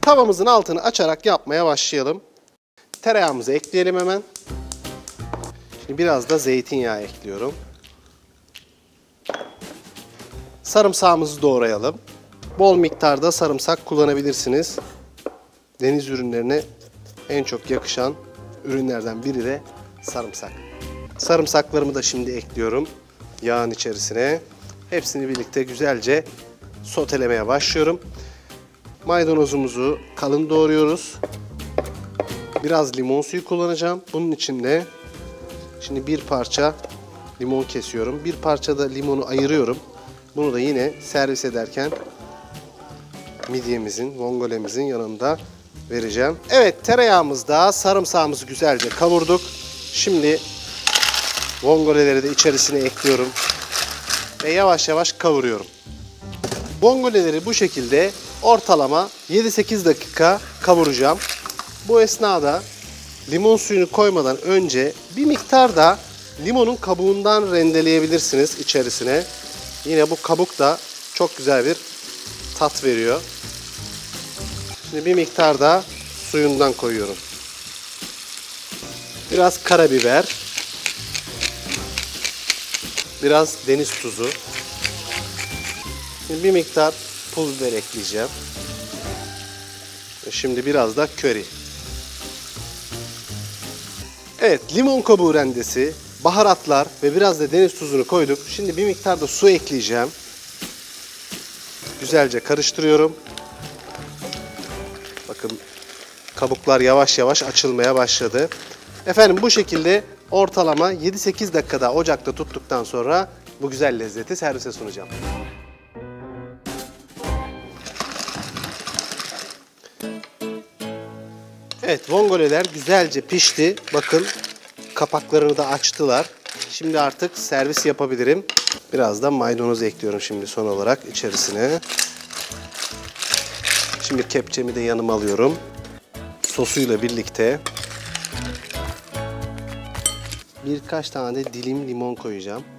Tavamızın altını açarak yapmaya başlayalım. Tereyağımızı ekleyelim hemen. Şimdi biraz da zeytinyağı ekliyorum. Sarımsağımızı doğrayalım. Bol miktarda sarımsak kullanabilirsiniz. Deniz ürünlerine en çok yakışan ürünlerden biri de sarımsak. Sarımsaklarımı da şimdi ekliyorum yağın içerisine. Hepsini birlikte güzelce sotelemeye başlıyorum. Maydanozumuzu kalın doğruyoruz. Biraz limon suyu kullanacağım. Bunun için de şimdi bir parça limon kesiyorum. Bir parça da limonu ayırıyorum. Bunu da yine servis ederken midyemizin, vongolemizin yanında vereceğim. Evet, tereyağımızda sarımsağımızı güzelce kavurduk. Şimdi vongoleleri de içerisine ekliyorum ve yavaş yavaş kavuruyorum. Vongoleleri bu şekilde ortalama 7-8 dakika kavuracağım. Bu esnada limon suyunu koymadan önce bir miktar da limonun kabuğundan rendeleyebilirsiniz içerisine. Yine bu kabuk da çok güzel bir tat veriyor. Şimdi bir miktar da suyundan koyuyorum. Biraz karabiber. Biraz deniz tuzu. Şimdi bir miktar pul biber ekleyeceğim. Şimdi biraz da köri. Evet, limon kabuğu rendesi, baharatlar ve biraz da deniz tuzunu koyduk. Şimdi bir miktar da su ekleyeceğim. Güzelce karıştırıyorum. Bakın kabuklar yavaş yavaş açılmaya başladı. Efendim bu şekilde ortalama 7-8 dakikada ocakta tuttuktan sonra bu güzel lezzeti servise sunacağım. Evet, vongoleler güzelce pişti. Bakın kapaklarını da açtılar. Şimdi artık servis yapabilirim. Biraz da maydanoz ekliyorum şimdi son olarak içerisine. Şimdi kepçemi de yanıma alıyorum. Sosuyla birlikte birkaç tane de dilim limon koyacağım.